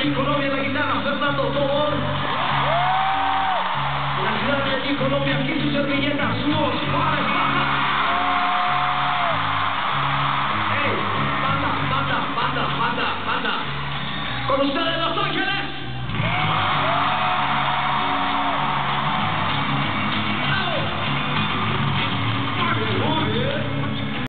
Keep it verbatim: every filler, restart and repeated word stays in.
Medellín, Colombia, la guitarra, Fernando Tobón. De la ciudad de Medellín, Colombia, aquí su servilleta, su voz, Juanes, banda. ¡Ey! Banda, banda, banda, banda, banda. Con ustedes, Los Ángeles.